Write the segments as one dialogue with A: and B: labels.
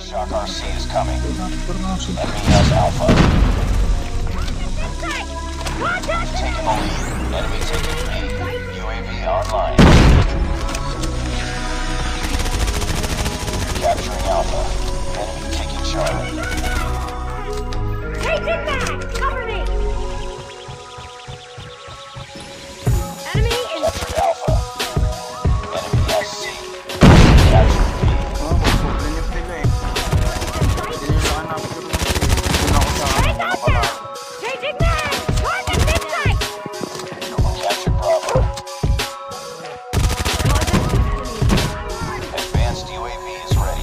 A: Shock RC is coming. Enemy has Alpha. Taking the lead. Enemy taking B. UAV online. Capturing Alpha. Enemy taking Charlie.
B: Taking that! Cover me! Enemy is...
A: Captured Alpha. Enemy has C. Captured B.
B: Taking that! Target this side!
A: Captured Bravo. Advanced UAV is ready.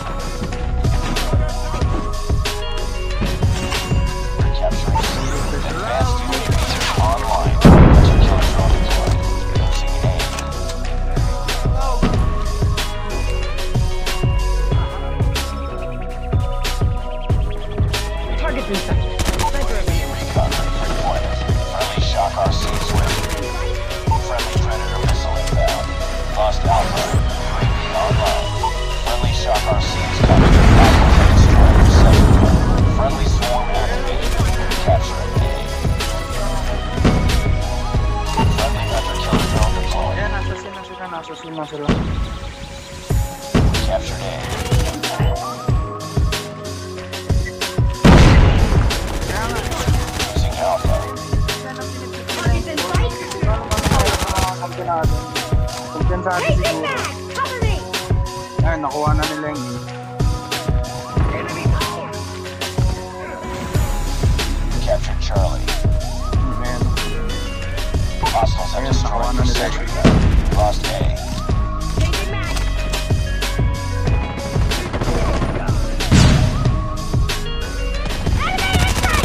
A: Capturing C. Advanced UAV online. Killer drone deployed. Losing A.
B: Target this side.
A: UAV recon ready for deployment. Friendly Shock RC is ready. Friendly Predator missile inbound. Lost Alpha. UAV online. Friendly Shock RC is coming. Alpha destroyer second. Friendly swarm activated. Capturing A. Friendly Hunter killer drone deployed. Captured A. Losing Alpha.
B: Target in sight! Taking that! Cover me!
C: Ay, nakuha na nila yung
A: Captured Charlie.
C: man.
A: Hostiles have destroyed your sentry gun. Lost A.
B: Taking that! Enemy in sight!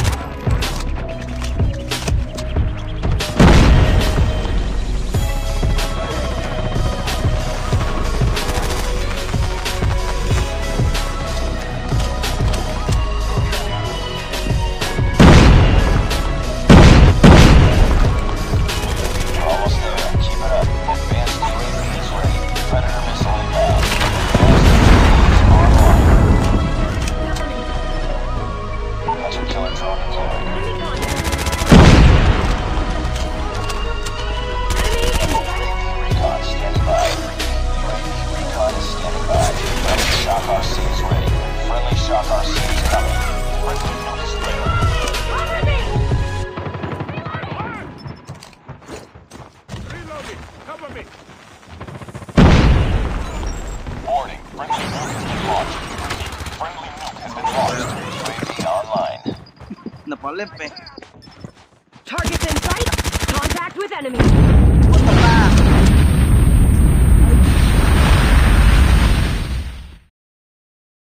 A: We're almost there. Keep it up. Advanced UAV is ready. Predator missile inbound. Advanced UAV is online. Hunter killer drone deployed. UAV recon standing by. UAV recon is standing by. Friendly Shock RC is ready. Friendly Shock RC is coming. Friendly nuke is ready.
B: Cover me!
A: Warning. Friendly nuke has been launched. Friendly nuke has been launched. UAV online.
C: Napalip eh.
B: Target in sight! Contact with enemy!